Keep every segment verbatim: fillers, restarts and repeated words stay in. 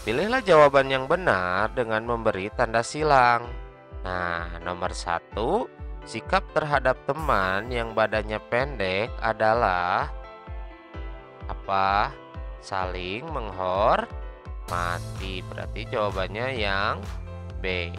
Pilihlah jawaban yang benar dengan memberi tanda silang. Nah, nomor satu, sikap terhadap teman yang badannya pendek adalah apa? Saling menghormati. Berarti jawabannya yang B.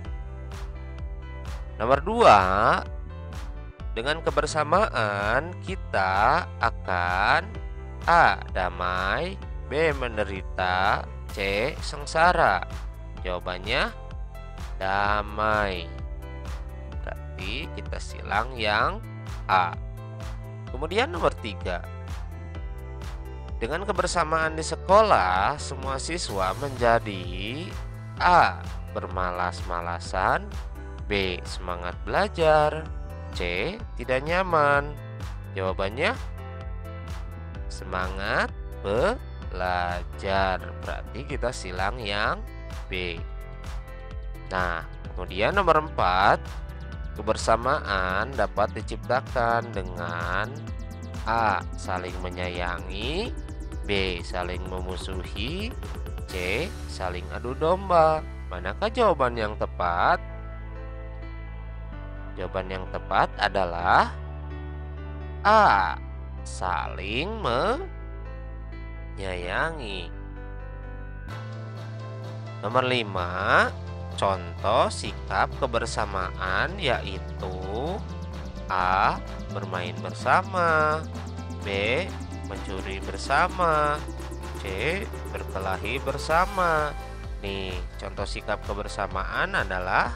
Nomor dua, dengan kebersamaan kita akan A. damai, B. menderita, C. sengsara. Jawabannya damai. Berarti kita silang yang A. Kemudian nomor tiga, dengan kebersamaan di sekolah, semua siswa menjadi A. bermalas-malasan, B. semangat belajar, C. tidak nyaman. Jawabannya semangat belajar. Berarti kita silang yang B. Nah, kemudian nomor empat, kebersamaan dapat diciptakan dengan A. saling menyayangi, B. saling memusuhi, C. saling adu domba. Manakah jawaban yang tepat? Jawaban yang tepat adalah A. saling menyayangi. Nomor lima, contoh sikap kebersamaan yaitu A. bermain bersama, B. mencuri bersama, C. berkelahi bersama. Nih, contoh sikap kebersamaan adalah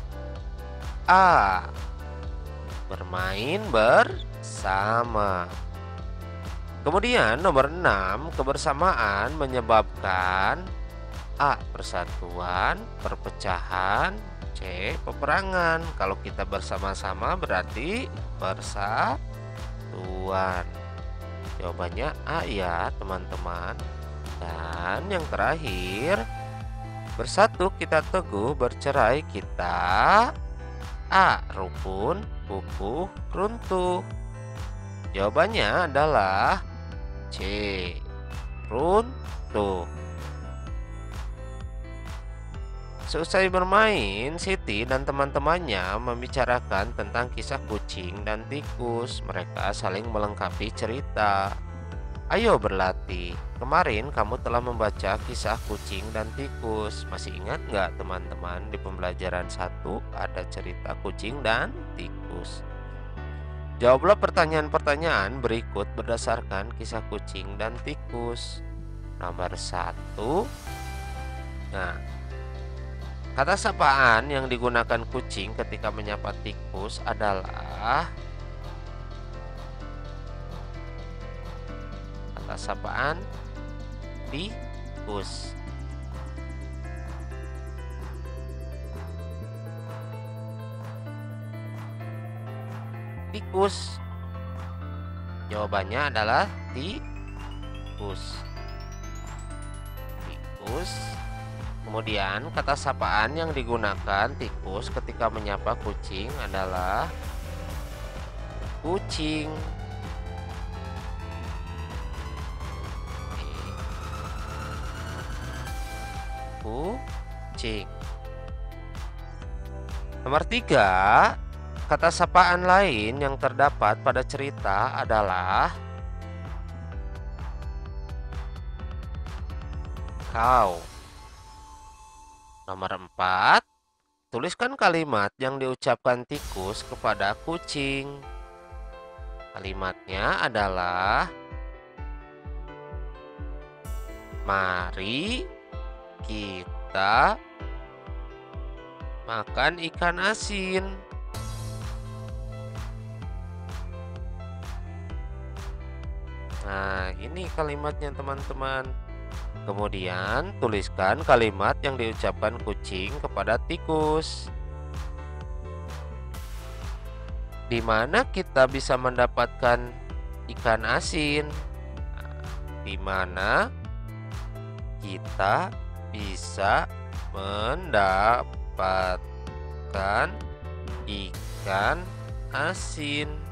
A. bermain bersama. Kemudian nomor enam, kebersamaan menyebabkan A. persatuan, perpecahan, C. peperangan. Kalau kita bersama-sama berarti persatuan. Jawabannya A ya teman-teman. Dan yang terakhir, bersatu kita teguh, bercerai kita A. rukun, kukuh, runtuh. Jawabannya adalah C. runtuh. Seusai bermain, Siti dan teman-temannya membicarakan tentang kisah kucing dan tikus. Mereka saling melengkapi cerita. Ayo berlatih. Kemarin kamu telah membaca kisah kucing dan tikus. Masih ingat nggak teman-teman, di pembelajaran satu ada cerita kucing dan tikus. Jawablah pertanyaan-pertanyaan berikut berdasarkan kisah kucing dan tikus. Nomor satu. Nah, kata sapaan yang digunakan kucing ketika menyapa tikus adalah kata sapaan tikus. Tikus. Jawabannya adalah tikus. Tikus. Kemudian kata sapaan yang digunakan tikus ketika menyapa kucing adalah kucing. Kucing. Nomor tiga, kata sapaan lain yang terdapat pada cerita adalah kau. Nomor empat, tuliskan kalimat yang diucapkan tikus kepada kucing. Kalimatnya adalah mari kita makan ikan asin. Nah, ini kalimatnya teman-teman. Kemudian tuliskan kalimat yang diucapkan kucing kepada tikus. Di mana kita bisa mendapatkan ikan asin? Nah, di mana kita bisa mendapatkan ikan asin?